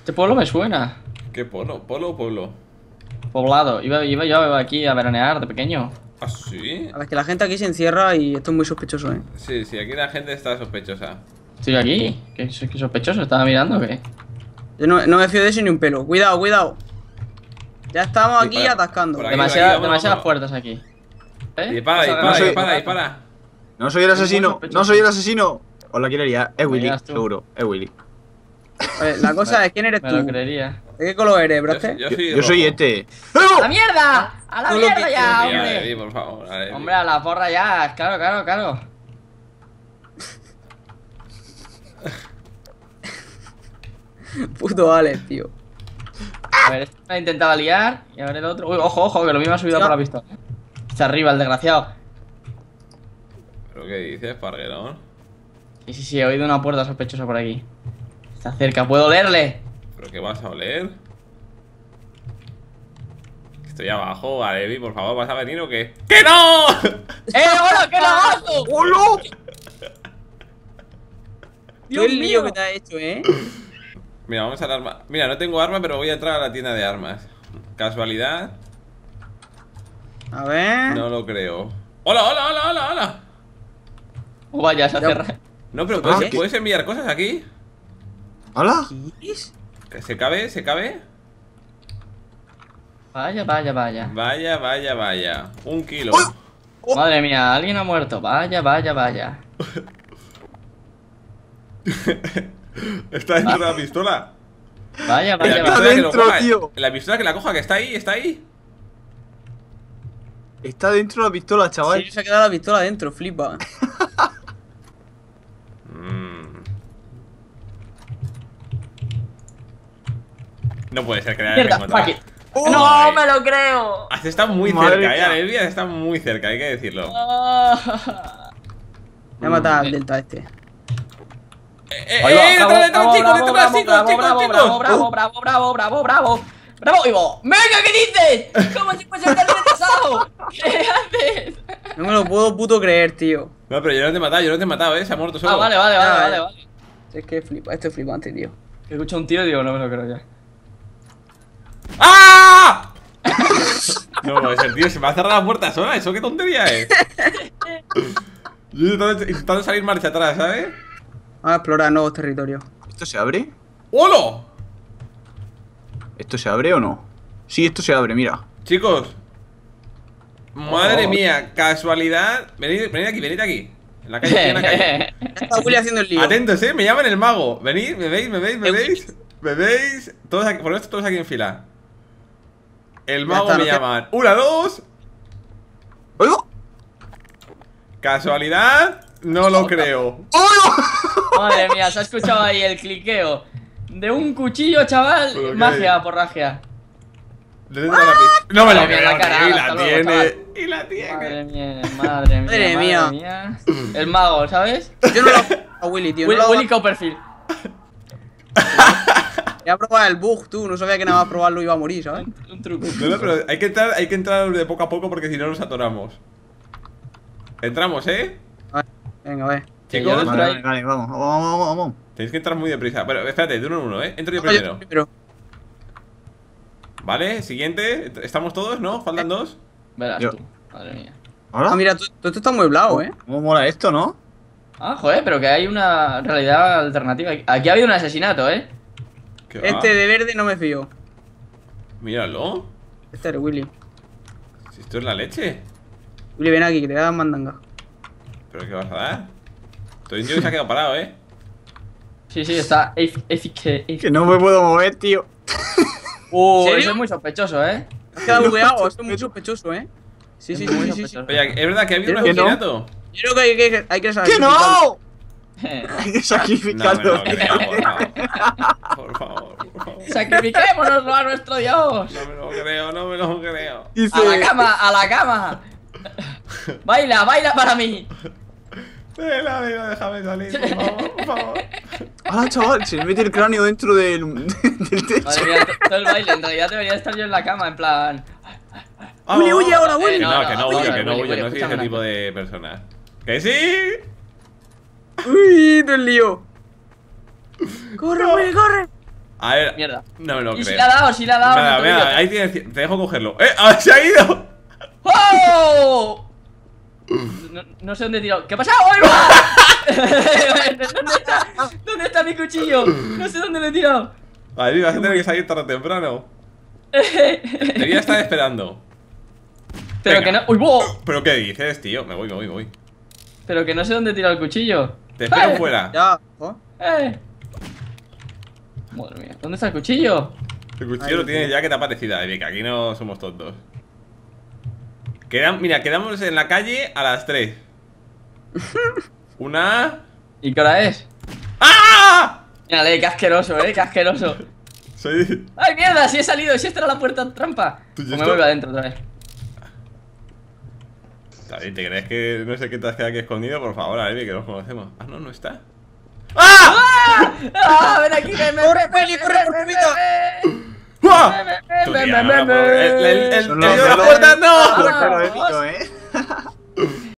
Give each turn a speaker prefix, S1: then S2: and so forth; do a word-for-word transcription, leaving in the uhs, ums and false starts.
S1: Este pueblo me suena.
S2: ¿Qué polo? ¿Polo o pueblo?
S1: Poblado. Iba, iba yo aquí a veranear de pequeño.
S2: ¿Ah, sí?
S3: A ver, que la gente aquí se encierra y esto es muy sospechoso, ¿eh?
S2: Sí, sí, aquí la gente está sospechosa.
S1: Estoy aquí. ¿Qué, qué sospechoso? ¿Estaba mirando o qué?
S3: Yo no, no me fío de eso ni un pelo. Cuidado, cuidado. Ya estamos
S2: Sí,
S3: aquí
S2: para-
S3: atascando.
S2: por aquí.
S1: Demasiada-
S2: vámonos,
S1: demasiadas
S2: vámonos.
S1: puertas aquí. ¿Eh?
S2: Dispara,
S1: Vas a
S2: dispara,
S1: ganar-
S4: soy-
S2: dispara, dispara.
S4: No soy el asesino, no soy el asesino. Os la quiero liar. Es
S1: Me
S4: Willy,
S1: dirás tú.
S4: seguro, es Willy.
S3: A ver, la cosa es, ¿quién eres
S1: Me lo
S3: tú?
S1: creería.
S3: ¿De qué color eres,
S2: Yo,
S3: braste?
S2: soy- yo
S4: Yo,
S2: soy
S4: yo soy
S2: rojo.
S4: este.
S1: ¡A la mierda! ¡A la
S3: Tú lo
S1: mierda
S3: que
S1: ya,
S2: Sí,
S1: hombre!
S2: Alevi, por favor, Alevi.
S1: Hombre, a la porra ya. Claro, claro, claro.
S3: Puto Alex, tío.
S1: A ver, este me ha intentado liar. Y a ver el otro. Uy, ojo, ojo, que lo mismo ha subido
S3: Ya.
S1: por la pistola. Está arriba, el desgraciado.
S2: ¿Pero qué dices, Parguerón?
S1: Sí, sí, sí, he oído una puerta sospechosa por aquí. Está cerca, puedo olerle.
S2: ¿Pero qué vas a oler? Estoy abajo, Alevi, por favor, ¿vas a venir o qué? ¡Que no!
S1: ¡Eh, hola, qué lagazo!
S4: ¡Hola!
S3: Tío, el
S1: mío.
S3: lío que te ha hecho, ¿eh?
S2: Mira, vamos al arma. Mira, no tengo arma, pero voy a entrar a la tienda de armas. ¿Casualidad?
S3: A ver.
S2: No lo creo. ¡Hola, hola, hola, hola, hola!
S1: Oh, vaya, se ha
S3: Ya.
S1: cerrado.
S2: No, pero
S4: Ah,
S2: ¿puedes,
S4: ¿qué?
S2: ¿puedes enviar cosas aquí?
S4: ¿Hola?
S3: ¿Qué es?
S2: ¿Que ¿Se cabe? ¿Se cabe?
S1: Vaya, vaya, vaya.
S2: Vaya, vaya, vaya. Un kilo.
S4: Oh.
S1: Madre mía, alguien ha muerto. Vaya, vaya, vaya.
S2: Está dentro de la pistola.
S1: Vaya,
S2: En
S1: vaya,
S2: la
S4: Está
S1: vaya.
S2: pistola que lo
S4: dentro,
S2: coja.
S4: tío.
S2: En la pistola que la coja, que está ahí, está ahí.
S4: Está dentro de la pistola, chaval.
S3: Sí, se ha quedado la pistola dentro, flipa.
S2: Mm. No puede ser que la haya
S1: Mierda,
S2: encontrado.
S1: fuck it.
S4: Oh.
S1: ¡No me lo creo!
S2: Has estado muy
S4: Madre
S2: cerca,
S4: mía.
S2: eh, Alevi, has estado muy cerca, hay que decirlo.
S1: Ah.
S3: Voy a matar al delta este.
S2: ¡Eh, eh,
S1: Ahí va,
S2: eh!
S1: bravo,
S2: ¡Detrás, detrás,
S1: bravo,
S2: chicos,
S1: bravo,
S2: detrás,
S1: bravo,
S2: chicos,
S1: bravo,
S2: chicos,
S1: bravo,
S2: chicos!
S1: bravo, bravo, bravo, bravo, bravo, bravo. ¡Bravo, Ivo! ¡Venga, qué dices! ¡Como si fuese un retrasado! ¿Qué haces?
S3: No me lo puedo puto creer, tío.
S2: No, pero yo no te he matado, yo no te he matado, eh, se ha muerto solo.
S1: Ah, vale, vale, vale,
S3: Ah,
S1: vale,
S3: eh.
S1: vale.
S3: Es que flipa, esto es flipante, tío.
S1: Que escucho un tiro y digo, no me lo creo ya.
S2: ¡Ah! No puede ser, tío, se me ha cerrado la puerta sola, ¿eso qué tontería es? Yo intentando, intentando salir marcha atrás, ¿sabes?
S3: Vamos a explorar nuevos territorios.
S4: ¿Esto se abre?
S2: ¡Hola!
S4: ¿Esto se abre o no? Sí, esto se abre, mira.
S2: Chicos. Madre
S4: Oh.
S2: mía, casualidad. Venid, venid aquí, venid aquí. En la calle, en la calle.
S3: Ya está Willy haciendo el lío.
S2: Atentos, eh, me llaman el mago. Venid, me veis, me veis, me
S3: Eh,
S2: veis. Me veis. Todos aquí, poneros todos aquí en fila. El
S3: Ya
S2: mago
S3: está,
S2: me
S3: no te-
S2: llaman. Una, dos.
S4: ¡Hola!
S2: Casualidad. No lo creo.
S1: Madre mía, se ha escuchado ahí el cliqueo de un cuchillo, chaval.
S2: ¿Pero qué?
S1: Magia por magia.
S2: Le doy a la pista. No me lo
S1: Madre mía,
S2: creo,
S1: la cara,
S2: tío, y
S1: hasta
S2: la
S1: luego,
S2: tiene.
S1: chaval.
S2: Y la tiene.
S1: Madre mía, madre mía.
S3: Madre mía.
S1: mía. El mago, ¿sabes?
S3: Yo no lo hago a Willy, tío.
S1: Willy,
S3: no lo hago
S1: Willy Copperfield.
S3: Voy a probar el bug, tú. No sabía que nada más probarlo iba a morir, ¿sabes?
S1: Un truco.
S2: No, no, pero hay que entrar, hay que entrar de poco a poco porque si no nos atoramos. Entramos, ¿eh?
S3: A ver, venga, a ver.
S1: Que
S2: Chicos,
S1: yo dentro
S4: Vale,
S1: ahí.
S4: vale, vale, vamos, vamos, vamos, vamos.
S2: tenéis que entrar muy deprisa. Pero espérate, de uno en uno, ¿eh? Entro yo
S3: Oye,
S2: primero.
S3: primero.
S2: Vale, siguiente. ¿Estamos todos, no? ¿Faltan dos?
S1: Verás
S4: Yo.
S1: tú. Madre mía.
S4: ¿Ahora?
S3: Ah, mira, todo todo esto está amueblado, ¿eh?
S4: ¿Cómo mola esto, no?
S1: Ah, joder, pero que hay una realidad alternativa. Aquí ha habido un asesinato, ¿eh?
S2: ¿Qué va?
S3: Este de verde no me fío.
S2: Míralo.
S3: Este es Willy.
S2: Si esto es la leche.
S3: Willy, ven aquí, que te voy a dar mandanga.
S2: ¿Pero qué vas a dar? Todo el tío que se ha quedado parado, ¿eh?
S1: Sí, sí, está. Efic.
S4: Que no me puedo mover, tío.
S1: Uh,
S3: ¿Serio?
S1: eso es muy sospechoso, ¿eh?
S3: Has quedado bugueado, esto es muy sospechoso, ¿eh? Sí, sí, sí,
S1: Muy
S3: sí, sí, sí.
S1: sospechoso.
S2: Oye, ¿es verdad que ha habido un
S4: ¿Que no?
S2: asesinato?
S3: Yo creo que hay que, hay que
S4: ¡Que
S3: sacrificarlo.
S4: no!
S1: Eh,
S4: Hay que
S2: No,
S4: sacrificarlo.
S2: me lo creo, por favor. Por favor, por favor.
S1: Sacrifiquémonos a nuestro Dios.
S2: No me lo creo, no me lo creo.
S4: Dice,
S1: A la cama, a la cama. Baila, baila para mí.
S2: Vela, vela, déjame salir, por favor, por favor.
S4: ¡Hala, chaval! Se le mete el cráneo dentro del, del techo.
S1: Madre mía, to- todo el baile. En realidad debería estar yo en la cama, en plan.
S2: Ah,
S3: Willy, huye ahora, Willy.
S2: Que no,
S1: No,
S2: que
S1: no,
S2: no
S1: Willy,
S2: huye, que no
S1: Willy,
S2: huye,
S1: Willy,
S2: no soy ese
S1: escúchame
S2: tipo
S1: una
S2: de persona. ¡Que sí!
S3: Uy, todo el lío. Corre, Willy, corre.
S2: A ver.
S1: Mierda.
S2: No me lo
S1: Y
S2: creo.
S1: si le ha dado, si le ha dado.
S2: Nada,
S1: en el
S2: mira,
S1: tobillo.
S2: ahí tienes. Te dejo cogerlo. ¡Eh! ¡Ah, se ha ido!
S1: ¡Oh! No, no sé dónde he tirado. ¿Qué ha pasado? ¡Ahí va! ¿Dónde está? ¿Dónde está mi cuchillo? No sé dónde lo he tirado.
S2: Ahí vas a tener que salir tarde o temprano. Debería estar esperando.
S1: Pero
S2: Venga.
S1: que no. ¡Uy, wow!
S2: ¿Pero qué dices, tío? Me voy, me voy, me voy.
S1: Pero que no sé dónde he tirado el cuchillo.
S2: Te espero
S1: Eh,
S2: fuera.
S3: Ya, ojo.
S1: Eh. Madre mía, ¿dónde está el cuchillo?
S2: El cuchillo
S3: Ahí
S2: lo
S3: lo
S2: tienes
S3: tengo.
S2: ya que te ha parecido, David, que aquí no somos tontos. Quedan, mira, quedamos en la calle a las tres. Una.
S1: ¿Y qué hora es?
S2: ¡Ah!
S1: Mírale, qué asqueroso, eh, qué asqueroso.
S2: Soy.
S1: ¡Ay, mierda! Si he salido, si esta era la puerta trampa.
S2: ¿Tú y
S1: Pues me
S2: esto?
S1: vuelvo adentro otra vez.
S2: David, ¿te crees que no sé qué te has quedado aquí escondido? Por favor, David, que nos conocemos. Ah, no, no está. ¡Ah!
S1: ¡Ah! ¡Ven aquí! ¡Ven, ven,
S3: ¡Corre,
S1: ven,
S3: Feli,
S1: ven,
S3: corre,
S1: ven,
S3: corre,
S1: ven,
S3: Vito!
S1: ven!
S2: ¡Ah!
S1: Ven, ven,
S2: Tú,
S1: ven,
S2: tía,
S1: ven,
S2: no,
S1: ven,
S2: no, el- el- el-
S1: ven.
S2: el-
S4: Son
S2: el
S4: los
S2: de la
S4: dedos.
S2: puerta, no.
S1: Ah,
S4: Recuerdo épico, eh.